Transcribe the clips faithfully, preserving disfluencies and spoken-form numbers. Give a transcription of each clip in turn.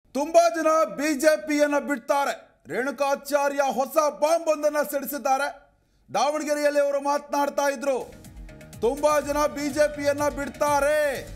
ತುಂಬಾ ಜನ ಬಿಜೆಪಿಯನ್ನ ಬಿಡ್ತಾರೆ. ರೇಣುಕಾಚಾರ್ಯ ಹೊಸ ಬಾಂಬ್ ಒಂದನ್ನು ಸಿಡಿಸಿದ್ದಾರೆ. ದಾವಣಗೆರೆಯಲ್ಲಿ ಅವರು ಮಾತನಾಡ್ತಾ ಇದ್ರು, ತುಂಬಾ ಜನ ಬಿಜೆಪಿಯನ್ನ ಬಿಡ್ತಾರೆ,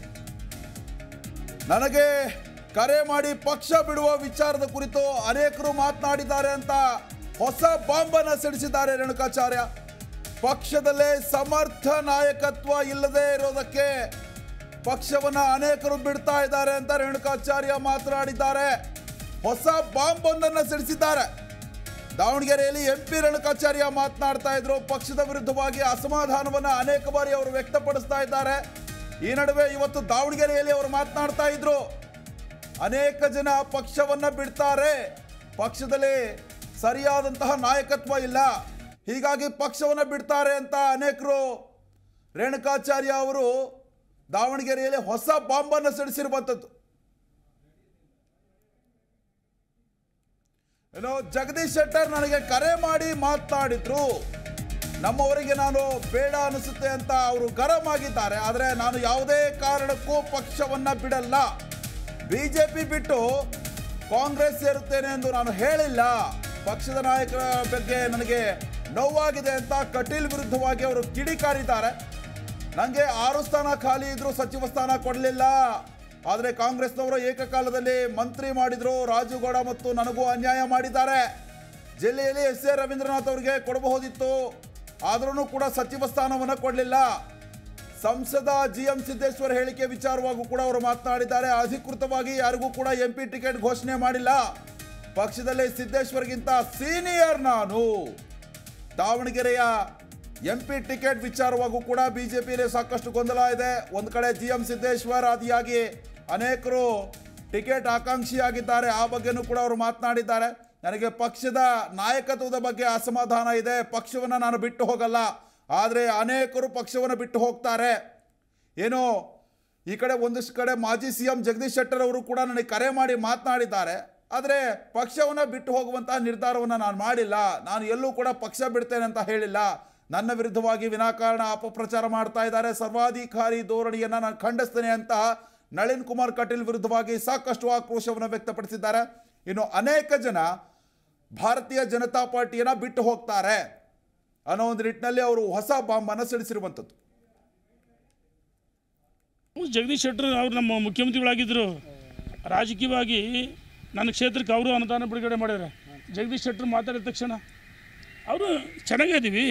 ನನಗೆ ಕರೆ ಮಾಡಿ ಪಕ್ಷ ಬಿಡುವ ವಿಚಾರದ ಕುರಿತು ಅನೇಕರು ಮಾತನಾಡಿದ್ದಾರೆ ಅಂತ ಹೊಸ ಬಾಂಬ್ ಅನ್ನು ಸಿಡಿಸಿದ್ದಾರೆ ರೇಣುಕಾಚಾರ್ಯ. ಪಕ್ಷದಲ್ಲೇ ಸಮರ್ಥ ನಾಯಕತ್ವ ಇಲ್ಲದೆ ಇರೋದಕ್ಕೆ ಪಕ್ಷವನ್ನ ಅನೇಕರು ಬಿಡ್ತಾ ಇದ್ದಾರೆ ಅಂತ ರೇಣುಕಾಚಾರ್ಯ ಮಾತನಾಡಿದ್ದಾರೆ. ಹೊಸ ಬಾಂಬ್ ಒಂದನ್ನು ಸಿಡಿಸಿದ್ದಾರೆ. ದಾವಣಗೆರೆಯಲ್ಲಿ ಎಂಪಿ ರೇಣುಕಾಚಾರ್ಯ ಮಾತನಾಡ್ತಾ ಇದ್ರು. ಪಕ್ಷದ ವಿರುದ್ಧವಾಗಿ ಅಸಮಾಧಾನವನ್ನ ಅನೇಕ ಬಾರಿ ಅವರು ವ್ಯಕ್ತಪಡಿಸ್ತಾ ಇದ್ದಾರೆ. ಈ ನಡುವೆ ಇವತ್ತು ದಾವಣಗೆರೆಯಲ್ಲಿ ಅವರು ಮಾತನಾಡ್ತಾ ಇದ್ರು, ಅನೇಕ ಜನ ಪಕ್ಷವನ್ನ ಬಿಡ್ತಾರೆ, ಪಕ್ಷದಲ್ಲಿ ಸರಿಯಾದಂತಹ ನಾಯಕತ್ವ ಇಲ್ಲ, ಹೀಗಾಗಿ ಪಕ್ಷವನ್ನ ಬಿಡ್ತಾರೆ ಅಂತ ಅನೇಕರು ರೇಣುಕಾಚಾರ್ಯ ಅವರು ದಾವಣಗೆರೆಯಲ್ಲಿ ಹೊಸ ಬಾಂಬನ್ನು ಸಿಡಿಸಿರುವಂಥದ್ದು. ಏನೋ ಜಗದೀಶ್ ಶೆಟ್ಟರ್ ನನಗೆ ಕರೆ ಮಾಡಿ ಮಾತನಾಡಿದ್ರು, ನಮ್ಮವರಿಗೆ ನಾನು ಬೇಡ ಅನಿಸುತ್ತೆ ಅಂತ ಅವರು ಗರಂ ಆಗಿದ್ದಾರೆ. ಆದರೆ ನಾನು ಯಾವುದೇ ಕಾರಣಕ್ಕೂ ಪಕ್ಷವನ್ನ ಬಿಡಲ್ಲ, ಬಿಜೆಪಿ ಬಿಟ್ಟು ಕಾಂಗ್ರೆಸ್ ಸೇರುತ್ತೇನೆ ಎಂದು ನಾನು ಹೇಳಿಲ್ಲ, ಪಕ್ಷದ ನಾಯಕರ ಬಗ್ಗೆ ನನಗೆ ನೋವಾಗಿದೆ ಅಂತ ಕಟೀಲ್ ವಿರುದ್ಧವಾಗಿ ಅವರು ಕಿಡಿಕಾರಿದ್ದಾರೆ. ನನಗೆ ಆರು ಸ್ಥಾನ ಖಾಲಿ ಇದ್ರು ಸಚಿವ ಸ್ಥಾನ ಕೊಡಲಿಲ್ಲ, ಆದರೆ ಕಾಂಗ್ರೆಸ್ನವರು ಏಕಕಾಲದಲ್ಲಿ ಮಂತ್ರಿ ಮಾಡಿದ್ರು, ರಾಜುಗೌಡ ಮತ್ತು ನನಗೂ ಅನ್ಯಾಯ ಮಾಡಿದ್ದಾರೆ. ಜಿಲ್ಲೆಯಲ್ಲಿ ಎಸ್ ಎ ರವೀಂದ್ರನಾಥ್ ಅವರಿಗೆ ಕೊಡಬಹುದಿತ್ತು, ಆದ್ರೂ ಕೂಡ ಸಚಿವ ಸ್ಥಾನವನ್ನು ಕೊಡಲಿಲ್ಲ. ಸಂಸದ ಜಿ ಎಂ ಸಿದ್ದೇಶ್ವರ್ ಹೇಳಿಕೆ ವಿಚಾರವಾಗೂ ಕೂಡ ಅವರು ಮಾತನಾಡಿದ್ದಾರೆ. ಅಧಿಕೃತವಾಗಿ ಯಾರಿಗೂ ಕೂಡ ಎಂ ಪಿ ಟಿಕೆಟ್ ಘೋಷಣೆ ಮಾಡಿಲ್ಲ, ಪಕ್ಷದಲ್ಲಿ ಸಿದ್ದೇಶ್ವರ್ಗಿಂತ ಸೀನಿಯರ್ ನಾನು. ದಾವಣಗೆರೆಯ ಎಂ ಪಿ ಟಿಕೆಟ್ ವಿಚಾರವಾಗೂ ಕೂಡ ಬಿಜೆಪಿಯಲ್ಲಿ ಸಾಕಷ್ಟು ಗೊಂದಲ ಇದೆ. ಒಂದು ಕಡೆ ಜಿ ಎಂ ಸಿದ್ದೇಶ್ವರ್ ಆದಿಯಾಗಿ ಅನೇಕರು ಟಿಕೆಟ್ ಆಕಾಂಕ್ಷಿಯಾಗಿದ್ದಾರೆ, ಆ ಬಗ್ಗೆನೂ ಕೂಡ ಅವರು ಮಾತನಾಡಿದ್ದಾರೆ. ನನಗೆ ಪಕ್ಷದ ನಾಯಕತ್ವದ ಬಗ್ಗೆ ಅಸಮಾಧಾನ ಇದೆ, ಪಕ್ಷವನ್ನು ನಾನು ಬಿಟ್ಟು ಹೋಗಲ್ಲ, ಆದರೆ ಅನೇಕರು ಪಕ್ಷವನ್ನು ಬಿಟ್ಟು ಹೋಗ್ತಾರೆ. ಏನೋ ಈ ಕಡೆ ಒಂದಷ್ಟು ಕಡೆ ಮಾಜಿ ಸಿ ಎಂ ಜಗದೀಶ್ ಶೆಟ್ಟರ್ ಅವರು ಕೂಡ ನನಗೆ ಕರೆ ಮಾಡಿ ಮಾತನಾಡಿದ್ದಾರೆ, ಆದರೆ ಪಕ್ಷವನ್ನು ಬಿಟ್ಟು ಹೋಗುವಂತಹ ನಿರ್ಧಾರವನ್ನು ನಾನು ಮಾಡಿಲ್ಲ, ನಾನು ಎಲ್ಲೂ ಕೂಡ ಪಕ್ಷ ಬಿಡ್ತೇನೆ ಅಂತ ಹೇಳಿಲ್ಲ, ನನ್ನ ವಿರುದ್ಧವಾಗಿ ವಿನಾಕಾರಣ ಅಪಪ್ರಚಾರ ಮಾಡ್ತಾ ಇದ್ದಾರೆ, ಸರ್ವಾಧಿಕಾರಿ ಧೋರಣೆಯನ್ನು ನಾನು ಖಂಡಿಸ್ತೇನೆ ಅಂತ ನಳಿನ್ ಕುಮಾರ್ ಕಟೀಲ್ ವಿರುದ್ಧವಾಗಿ ಸಾಕಷ್ಟು ಆಕ್ರೋಶವನ್ನು ವ್ಯಕ್ತಪಡಿಸಿದ್ದಾರೆ. ಇನ್ನು ಅನೇಕ ಜನ ಭಾರತೀಯ ಜನತಾ ಪಾರ್ಟಿಯನ್ನು ಬಿಟ್ಟು ಹೋಗ್ತಾರೆ ಅನ್ನೋ ಒಂದು ನಿಟ್ಟಿನಲ್ಲಿ ಅವರು ಹೊಸ ಬಾಂಬನ್ನು ಸಿಡಿಸಿರುವಂಥದ್ದು. ಜಗದೀಶ್ ಶೆಟ್ಟರ್ ಅವರು ನಮ್ಮ ಮುಖ್ಯಮಂತ್ರಿಗಳಾಗಿದ್ದರು, ರಾಜಕೀಯವಾಗಿ ನನ್ನ ಕ್ಷೇತ್ರಕ್ಕೆ ಅವರು ಅನುದಾನ ಬಿಡುಗಡೆ ಮಾಡಿದ್ದಾರೆ. ಜಗದೀಶ್ ಶೆಟ್ಟರ್ ಮಾತಾಡಿದ ತಕ್ಷಣ ಅವರು ಚೆನ್ನಾಗಿದ್ದೀವಿ,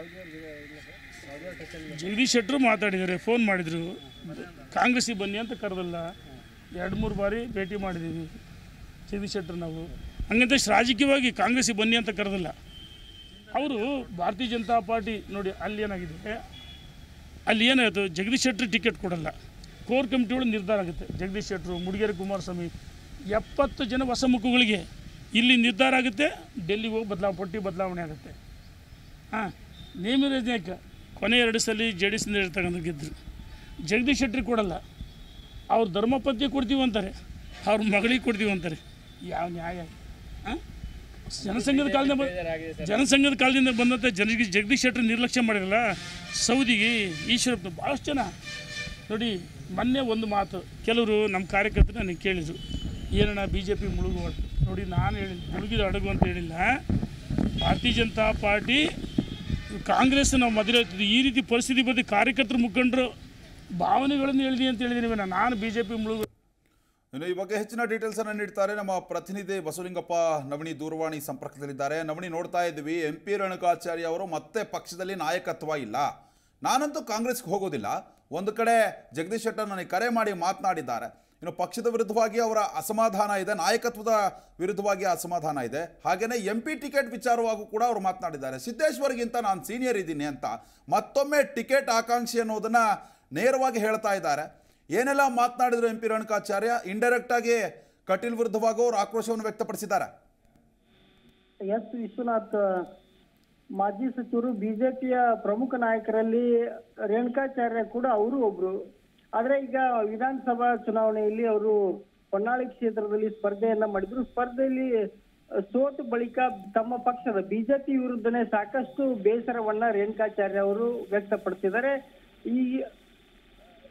ಜಗದೀಶ್ ಶೆಟ್ಟರು ಮಾತಾಡಿದ್ದಾರೆ, ಫೋನ್ ಮಾಡಿದರು, ಕಾಂಗ್ರೆಸ್ಸಿಗೆ ಬನ್ನಿ ಅಂತ ಕರೆದಲ್ಲ, ಎರಡು ಮೂರು ಬಾರಿ ಭೇಟಿ ಮಾಡಿದ್ದೀವಿ ಜಗದೀಶ್ ಶೆಟ್ಟರ್ ನಾವು. ಹಂಗಂತ ರಾಜಕೀಯವಾಗಿ ಕಾಂಗ್ರೆಸ್ಸಿಗೆ ಬನ್ನಿ ಅಂತ ಕರೆದಲ್ಲ. ಅವರು ಭಾರತೀಯ ಜನತಾ ಪಾರ್ಟಿ ನೋಡಿ ಅಲ್ಲಿ ಏನಾಗಿದೆ, ಅಲ್ಲಿ ಏನಾಯಿತು, ಜಗದೀಶ್ ಶೆಟ್ಟರ್ ಟಿಕೆಟ್ ಕೊಡಲ್ಲ, ಕೋರ್ ಕಮಿಟಿಗಳು ನಿರ್ಧಾರ ಆಗುತ್ತೆ. ಜಗದೀಶ್ ಶೆಟ್ಟರು, ಮುಡಿಗೆರೆ ಕುಮಾರಸ್ವಾಮಿ, ಎಪ್ಪತ್ತು ಜನ ಹೊಸ ಮುಖಗಳಿಗೆ ಇಲ್ಲಿ ನಿರ್ಧಾರ ಆಗುತ್ತೆ, ಡೆಲ್ಲಿಗೆ ಹೋಗಿ ಬದಲಾವಣೆ ಪಟ್ಟಿ ಬದಲಾವಣೆ ಆಗುತ್ತೆ. ಹಾಂ, ನೇಮರಾಜನಾಯ್ಕ ಕೊನೆ ಎರಡು ಸಲ ಜೆ ಡಿ ಎಸ್ನಿಂದ ಇರ್ತಕ್ಕಂಥ ಗೆದ್ದರು. ಜಗದೀಶ್ ಶೆಟ್ಟರಿಗೆ ಕೊಡಲ್ಲ, ಅವ್ರ ಧರ್ಮಪತ್ನಿ ಕೊಡ್ತೀವಿ ಅಂತಾರೆ, ಅವ್ರ ಮಗಳಿಗೆ ಕೊಡ್ತೀವಿ ಅಂತಾರೆ. ಯಾವ ನ್ಯಾಯ? ಹಾಂ, ಜನಸಂಘದ ಕಾಲದಿಂದ ಬ ಜನಸಂಘದ ಕಾಲದಿಂದ ಬಂದಂಥ ಜನರಿಗೆ ಜಗದೀಶ್ ಶೆಟ್ಟರ್ ನಿರ್ಲಕ್ಷ್ಯ ಮಾಡಿರಲ್ಲ. ಸೌದಿಗೆ ಈಶ್ವರಪ್ಪ ಭಾಳಷ್ಟು ಜನ ನೋಡಿ. ಮೊನ್ನೆ ಒಂದು ಮಾತು ಕೆಲವರು ನಮ್ಮ ಕಾರ್ಯಕರ್ತರು ನನಗೆ ಕೇಳಿದರು, ಏನಣ್ಣ ಬಿ ಜೆ ಪಿ ಮುಳುಗು ನೋಡಿ. ನಾನು ಹೇಳಿ ಮುಳುಗಿದ ಹಡಗು ಅಂತ ಹೇಳಿಲ್ಲ, ಭಾರತೀಯ ಜನತಾ ಪಾರ್ಟಿ ಕಾಂಗ್ರೆಸ್ ನಾವು ಮೊದಲೇ ಹೇಳ್ತಿದ್ವಿ, ಈ ರೀತಿ ಪರಿಸ್ಥಿತಿ ಬಂದು ಕಾರ್ಯಕರ್ತರು ಮುಖಂಡರು ಭಾವನೆಗಳನ್ನು ಹೇಳಿದೆ ಅಂತ ಹೇಳಿದ್ದೀನಿ. ನಾನು ಬಿ ಜೆ ಪಿ ಮುಳುಗು. ಇನ್ನು ಈ ಬಗ್ಗೆ ಹೆಚ್ಚಿನ ಡೀಟೇಲ್ಸ್ ಅನ್ನು ನೀಡ್ತಾರೆ ನಮ್ಮ ಪ್ರತಿನಿಧಿ ಬಸವಲಿಂಗಪ್ಪ ನವಣಿ ದೂರವಾಣಿ ಸಂಪರ್ಕದಲ್ಲಿದ್ದಾರೆ. ನವಣಿ, ನೋಡ್ತಾ ಇದ್ವಿ ಎಂ ಪಿ ರೇಣುಕಾಚಾರ್ಯ ಅವರು ಮತ್ತೆ ಪಕ್ಷದಲ್ಲಿ ನಾಯಕತ್ವ ಇಲ್ಲ, ನಾನಂತೂ ಕಾಂಗ್ರೆಸ್ಗೆ ಹೋಗೋದಿಲ್ಲ, ಒಂದು ಕಡೆ ಜಗದೀಶ್ ಶೆಟ್ಟರ್ ನನಗೆ ಕರೆ ಮಾಡಿ ಮಾತನಾಡಿದ್ದಾರೆ. ಇನ್ನು ಪಕ್ಷದ ವಿರುದ್ಧವಾಗಿ ಅವರ ಅಸಮಾಧಾನ ಇದೆ, ನಾಯಕತ್ವದ ವಿರುದ್ಧವಾಗಿ ಅಸಮಾಧಾನ ಇದೆ. ಹಾಗೆಯೇ ಎಂ ಪಿ ಟಿಕೆಟ್ ವಿಚಾರವಾಗೂ ಕೂಡ ಅವರು ಮಾತನಾಡಿದ್ದಾರೆ. ಸಿದ್ದೇಶ್ವರ್ಗಿಂತ ನಾನು ಸೀನಿಯರ್ ಇದ್ದೀನಿ ಅಂತ ಮತ್ತೊಮ್ಮೆ ಟಿಕೆಟ್ ಆಕಾಂಕ್ಷಿ ಅನ್ನೋದನ್ನು ನೇರವಾಗಿ ಹೇಳ್ತಾ ಇದ್ದಾರೆ. ಏನೆಲ್ಲ ಮಾತನಾಡಿದ್ರು ಎಂ ಪಿ ರೇಣುಕಾಚಾರ್ಯ? ಇಂಡೈರೆಕ್ಟ್ ಆಗಿ ಕಟೀಲ್ ವಿರುದ್ಧವಾಗಿ ಅವರು ಆಕ್ರೋಶವನ್ನು ವ್ಯಕ್ತಪಡಿಸಿದ್ದಾರೆ. ಎಸ್ ವಿಶ್ವನಾಥ್, ಮಾಜಿ ಸಚಿವರು, ಬಿಜೆಪಿಯ ಪ್ರಮುಖ ನಾಯಕರಲ್ಲಿ ರೇಣುಕಾಚಾರ್ಯ ಕೂಡ ಅವರು ಒಬ್ರು. ಆದ್ರೆ ಈಗ ವಿಧಾನಸಭಾ ಚುನಾವಣೆಯಲ್ಲಿ ಅವರು ಹೊನ್ನಾಳಿ ಕ್ಷೇತ್ರದಲ್ಲಿ ಸ್ಪರ್ಧೆಯನ್ನ ಮಾಡಿದ್ರು. ಸ್ಪರ್ಧೆಯಲ್ಲಿ ಸೋತ ಬಳಿಕ ತಮ್ಮ ಪಕ್ಷದ ಬಿಜೆಪಿ ವಿರುದ್ಧನೇ ಸಾಕಷ್ಟು ಬೇಸರವನ್ನ ರೇಣುಕಾಚಾರ್ಯ ಅವರು ವ್ಯಕ್ತಪಡಿಸಿದ್ದಾರೆ. ಈ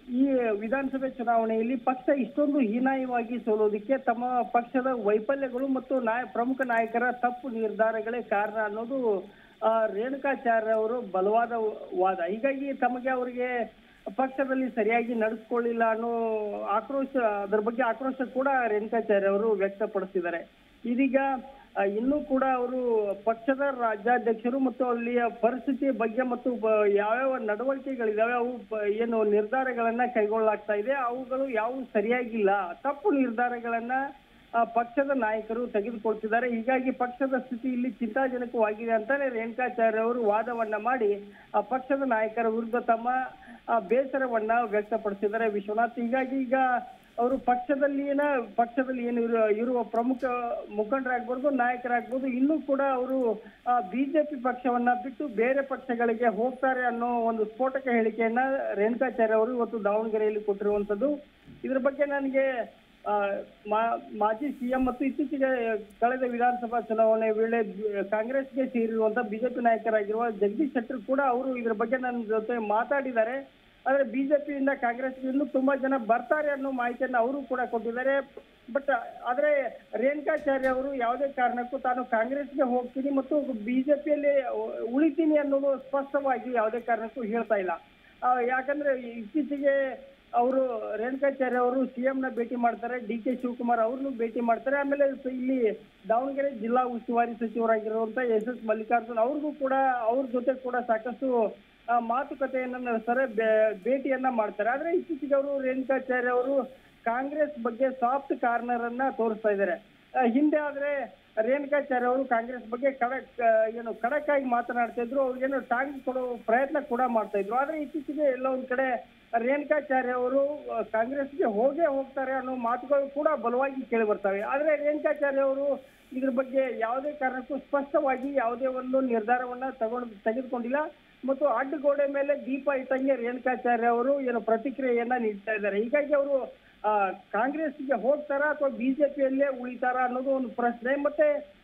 ಈ ವಿಧಾನಸಭೆ ಚುನಾವಣೆಯಲ್ಲಿ ಪಕ್ಷ ಇಷ್ಟೊಂದು ಹೀನಾಯವಾಗಿ ಸೋಲೋದಕ್ಕೆ ತಮ್ಮ ಪಕ್ಷದ ವೈಫಲ್ಯಗಳು ಮತ್ತು ನಾಯ ಪ್ರಮುಖ ನಾಯಕರ ತಪ್ಪು ನಿರ್ಧಾರಗಳೇ ಕಾರಣ ಅನ್ನೋದು ಆ, ರೇಣುಕಾಚಾರ್ಯ ಅವರು ಬಲವಾದ ವಾದ. ಹೀಗಾಗಿ ತಮಗೆ ಅವರಿಗೆ ಪಕ್ಷದಲ್ಲಿ ಸರಿಯಾಗಿ ನಡೆಸ್ಕೊಳ್ಳಿಲ್ಲ ಅನ್ನೋ ಆಕ್ರೋಶ, ಅದರ ಬಗ್ಗೆ ಆಕ್ರೋಶ ಕೂಡ ರೇಣುಕಾಚಾರ್ಯ ಅವರು ವ್ಯಕ್ತಪಡಿಸಿದ್ದಾರೆ. ಇದೀಗ ಆ, ಇನ್ನೂ ಕೂಡ ಅವರು ಪಕ್ಷದ ರಾಜ್ಯಾಧ್ಯಕ್ಷರು ಮತ್ತು ಅಲ್ಲಿಯ ಪರಿಸ್ಥಿತಿಯ ಬಗ್ಗೆ ಮತ್ತು ಬ- ಯಾವ್ಯಾವ ನಡವಳಿಕೆಗಳಿದಾವೆ, ಅವು ಬ- ಏನು ನಿರ್ಧಾರಗಳನ್ನ ಕೈಗೊಳ್ಳಲಾಗ್ತಾ ಇದೆ ಅವುಗಳು ಯಾವುವು ಸರಿಯಾಗಿಲ್ಲ, ತಪ್ಪು ನಿರ್ಧಾರಗಳನ್ನ ಆ, ಪಕ್ಷದ ನಾಯಕರು ತೆಗೆದುಕೊಳ್ತಿದ್ದಾರೆ. ಹೀಗಾಗಿ ಪಕ್ಷದ ಸ್ಥಿತಿ ಇಲ್ಲಿ ಚಿಂತಾಜನಕವಾಗಿದೆ ಅಂತಾನೆ ರೇಣುಕಾಚಾರ್ಯ ಅವರು ವಾದವನ್ನ ಮಾಡಿ ಆ ಪಕ್ಷದ ನಾಯಕರ ವಿರುದ್ಧ ತಮ್ಮ ಆ, ಬೇಸರವನ್ನ ವ್ಯಕ್ತಪಡಿಸಿದ್ದಾರೆ ವಿಶ್ವನಾಥ್. ಹೀಗಾಗಿ ಈಗ ಅವರು ಪಕ್ಷದಲ್ಲಿನ ಪಕ್ಷದಲ್ಲಿ ಏನು ಇರುವ- ಇರುವ ಪ್ರಮುಖ ಮುಖಂಡರಾಗ್ಬೋದು, ನಾಯಕರಾಗ್ಬೋದು, ಇನ್ನೂ ಕೂಡ ಅವರು ಬಿಜೆಪಿ ಪಕ್ಷವನ್ನ ಬಿಟ್ಟು ಬೇರೆ ಪಕ್ಷಗಳಿಗೆ ಹೋಗ್ತಾರೆ ಅನ್ನೋ ಒಂದು ಸ್ಫೋಟಕ ಹೇಳಿಕೆಯನ್ನ ರೇಣುಕಾಚಾರ್ಯ ಅವರು ಇವತ್ತು ದಾವಣಗೆರೆಯಲ್ಲಿ ಕೊಟ್ಟಿರುವಂತದ್ದು. ಇದ್ರ ಬಗ್ಗೆ ನನಗೆ ಆ, ಮಾ- ಮಾಜಿ ಸಿಎಂ ಮತ್ತು ಇತ್ತೀಚೆಗೆ ಕಳೆದ ವಿಧಾನಸಭಾ ಚುನಾವಣೆ ವೇಳೆ ಬಿ- ಕಾಂಗ್ರೆಸ್ಗೆ ಸೇರಿರುವಂತ ಬಿಜೆಪಿ ನಾಯಕರಾಗಿರುವ ಜಗದೀಶ್ ಶೆಟ್ಟರ್ ಕೂಡ ಅವರು ಇದ್ರ ಬಗ್ಗೆ ನನ್ನ ಜೊತೆ ಮಾತಾಡಿದ್ದಾರೆ. ಆದ್ರೆ ಬಿಜೆಪಿಯಿಂದ ಕಾಂಗ್ರೆಸ್ಗೆ ಇನ್ನೂ ತುಂಬಾ ಜನ ಬರ್ತಾರೆ ಅನ್ನೋ ಮಾಹಿತಿಯನ್ನು ಅವರು ಕೂಡ ಕೊಟ್ಟಿದ್ದಾರೆ. ಬಟ್ ಆದ್ರೆ ರೇಣುಕಾಚಾರ್ಯ ಅವರು ಯಾವುದೇ ಕಾರಣಕ್ಕೂ ತಾನು ಕಾಂಗ್ರೆಸ್ಗೆ ಹೋಗ್ತೀನಿ ಮತ್ತು ಬಿಜೆಪಿಯಲ್ಲಿ ಉಳಿತೀನಿ ಅನ್ನೋದು ಸ್ಪಷ್ಟವಾಗಿ ಯಾವುದೇ ಕಾರಣಕ್ಕೂ ಹೇಳ್ತಾ ಇಲ್ಲ. ಆ, ಯಾಕಂದ್ರೆ ಇತ್ತೀಚೆಗೆ ಅವರು ರೇಣುಕಾಚಾರ್ಯ ಅವರು ಸಿಎಂ ನ ಭೇಟಿ ಮಾಡ್ತಾರೆ, ಡಿ ಕೆ ಶಿವಕುಮಾರ್ ಅವ್ರನ್ನು ಭೇಟಿ ಮಾಡ್ತಾರೆ. ಆಮೇಲೆ ಇಲ್ಲಿ ದಾವಣಗೆರೆ ಜಿಲ್ಲಾ ಉಸ್ತುವಾರಿ ಸಚಿವರಾಗಿರುವಂತ ಎಸ್ ಎಸ್ ಮಲ್ಲಿಕಾರ್ಜುನ್ ಅವ್ರಿಗೂ ಕೂಡ ಅವ್ರ ಜೊತೆ ಕೂಡ ಸಾಕಷ್ಟು ಆ, ಮಾತುಕತೆಯನ್ನ ನಡೆಸ್ತಾರೆ, ಭೇಟಿಯನ್ನ ಮಾಡ್ತಾರೆ. ಆದ್ರೆ ಇತ್ತೀಚೆಗೆ ಅವರು ರೇಣುಕಾಚಾರ್ಯ ಅವರು ಕಾಂಗ್ರೆಸ್ ಬಗ್ಗೆ ಸಾಫ್ಟ್ ಕಾರ್ನರ್ ಅನ್ನ ತೋರಿಸ್ತಾ ಇದ್ದಾರೆ. ಹಿಂದೆ ಆದ್ರೆ ರೇಣುಕಾಚಾರ್ಯ ಅವರು ಕಾಂಗ್ರೆಸ್ ಬಗ್ಗೆ ಖಡಕ್ ಏನು ಖಡಕ್ ಆಗಿ ಮಾತನಾಡ್ತಾ ಇದ್ರು, ಅವ್ರಿಗೇನು ಟಾಂಗ್ ಕೊಡೋ ಪ್ರಯತ್ನ ಕೂಡ ಮಾಡ್ತಾ ಇದ್ರು. ಆದ್ರೆ ಇತ್ತೀಚೆಗೆ ಎಲ್ಲ ಒಂದ್ ಕಡೆ ರೇಣುಕಾಚಾರ್ಯ ಅವರು ಕಾಂಗ್ರೆಸ್ಗೆ ಹೋಗೇ ಹೋಗ್ತಾರೆ ಅನ್ನೋ ಮಾತುಗಳು ಕೂಡ ಬಲವಾಗಿ ಕೇಳಿ ಬರ್ತವೆ. ಆದ್ರೆ ರೇಣುಕಾಚಾರ್ಯ ಅವರು ಇದ್ರ ಬಗ್ಗೆ ಯಾವುದೇ ಕಾರಣಕ್ಕೂ ಸ್ಪಷ್ಟವಾಗಿ ಯಾವುದೇ ಒಂದು ನಿರ್ಧಾರವನ್ನ ತಗೊಂಡು ತೆಗೆದುಕೊಂಡಿಲ್ಲ ಮತ್ತು ಅಡ್ಡಗೋಡೆ ಮೇಲೆ ದೀಪ ಇಟ್ಟಂಗೆ ರೇಣುಕಾಚಾರ್ಯ ಅವರು ಏನು ಪ್ರತಿಕ್ರಿಯೆಯನ್ನ ನೀಡ್ತಾ ಇದ್ದಾರೆ. ಹೀಗಾಗಿ ಅವರು ಆ ಕಾಂಗ್ರೆಸ್ಗೆ ಹೋಗ್ತಾರಾ ಅಥವಾ ಬಿಜೆಪಿಯಲ್ಲೇ ಉಳಿತಾರಾ ಅನ್ನೋದು ಒಂದು ಪ್ರಶ್ನೆ. ಮತ್ತೆ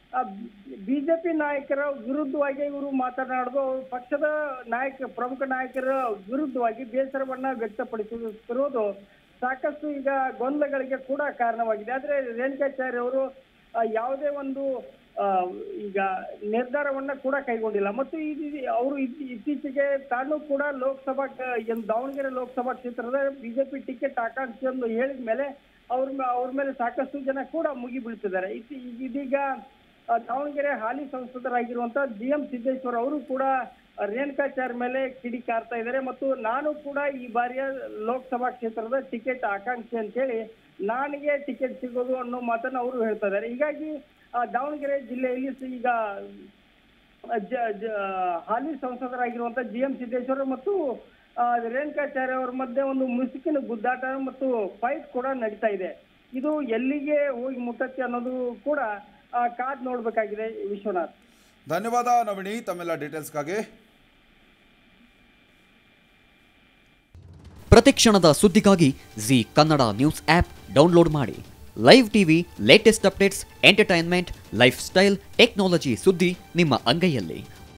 ಬಿಜೆಪಿ ನಾಯಕರ ವಿರುದ್ಧವಾಗಿ ಇವರು ಮಾತನಾಡೋದು, ಪಕ್ಷದ ನಾಯಕ ಪ್ರಮುಖ ನಾಯಕರ ವಿರುದ್ಧವಾಗಿ ಬೇಸರವನ್ನ ವ್ಯಕ್ತಪಡಿಸುತ್ತಿರುವುದು ಸಾಕಷ್ಟು ಈಗ ಗೊಂದಲಗಳಿಗೆ ಕೂಡ ಕಾರಣವಾಗಿದೆ. ಆದ್ರೆ ರೇಣುಕಾಚಾರ್ಯ ಅವರು ಯಾವುದೇ ಒಂದು ಆ ಈಗ ನಿರ್ಧಾರವನ್ನ ಕೂಡ ಕೈಗೊಂಡಿಲ್ಲ ಮತ್ತು ಅವರು ಇತ್ತೀಚೆಗೆ ತಾನು ಕೂಡ ಲೋಕಸಭಾ ಏನು ದಾವಣಗೆರೆ ಲೋಕಸಭಾ ಕ್ಷೇತ್ರದ ಬಿಜೆಪಿ ಟಿಕೆಟ್ ಆಕಾಂಕ್ಷಿ ಎಂದು ಹೇಳಿದ ಮೇಲೆ ಅವ್ರ ಅವ್ರ ಮೇಲೆ ಸಾಕಷ್ಟು ಜನ ಕೂಡ ಮುಗಿ ಬೀಳ್ತಿದ್ದಾರೆ. ಇದೀಗ ದಾವಣಗೆರೆ ಹಾಲಿ ಸಂಸದರಾಗಿರುವಂತ ಜಿ ಎಂ ಸಿದ್ದೇಶ್ವರ್ ಅವರು ಕೂಡ ರೇಣುಕಾಚಾರ್ಯ ಮೇಲೆ ಕಿಡಿಕಾರ್ತಾ ಇದ್ದಾರೆ ಮತ್ತು ನಾನು ಕೂಡ ಈ ಬಾರಿಯ ಲೋಕಸಭಾ ಕ್ಷೇತ್ರದ ಟಿಕೆಟ್ ಆಕಾಂಕ್ಷಿ ಅಂತ ಹೇಳಿ ನನಗೆ ಟಿಕೆಟ್ ಸಿಗೋದು ಅನ್ನೋ ಮಾತನ್ನ ಅವರು ಹೇಳ್ತಾ ಇದ್ದಾರೆ. ಹೀಗಾಗಿ ದಾವಣಗೆರೆ ಜಿಲ್ಲೆಯಲ್ಲಿ ಈಗ ಹಾಲಿ ಸಂಸದರಾಗಿರುವಂತ ಜಿ ಎಂ ಸಿದ್ದೇಶ್ವರ್ ಮತ್ತು ರೇಣುಕಾಚಾರ್ಯ ಅವರ ಮಧ್ಯೆ ಒಂದು ಮುಸುಕಿನ ಗುದ್ದಾಟ ಮತ್ತು ಫೈಟ್ ಕೂಡ ನಡೀತಾ ಇದೆ. ಇದು ಎಲ್ಲಿಗೆ ಹೋಗಿ ಮುಟ್ಟತ್ತೆ ಅನ್ನೋದು ಕೂಡ ಕಾದ್ ನೋಡ್ಬೇಕಾಗಿದೆ. ವಿಶ್ವನಾಥ್, ಧನ್ಯವಾದ ನವೀನಿ ತಮ್ಮೆಲ್ಲ ಡೀಟೇಲ್ಸ್ಗಾಗಿ. ಪ್ರತಿಕ್ಷಣದ ಸುದ್ದಿಗಾಗಿ Zee Kannada news app download ಮಾಡಿ. Live TV, latest updates, entertainment, lifestyle, technology ಸುದ್ದಿ ನಿಮ್ಮ ಅಂಗೈಯಲ್ಲಿ.